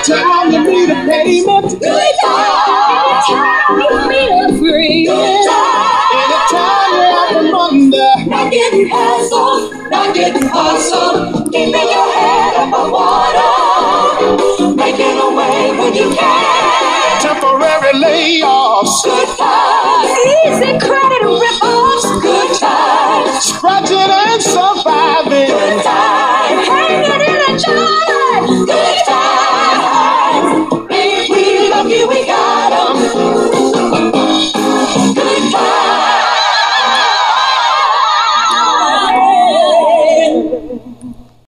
Anytime you need a payment. Good job. Anytime you need a free. Good job. Anytime you're out from under. Not getting hassled. Not getting hustled. Keeping your head above water. Making a way when you can. Temporary layoffs. Good times. Easy.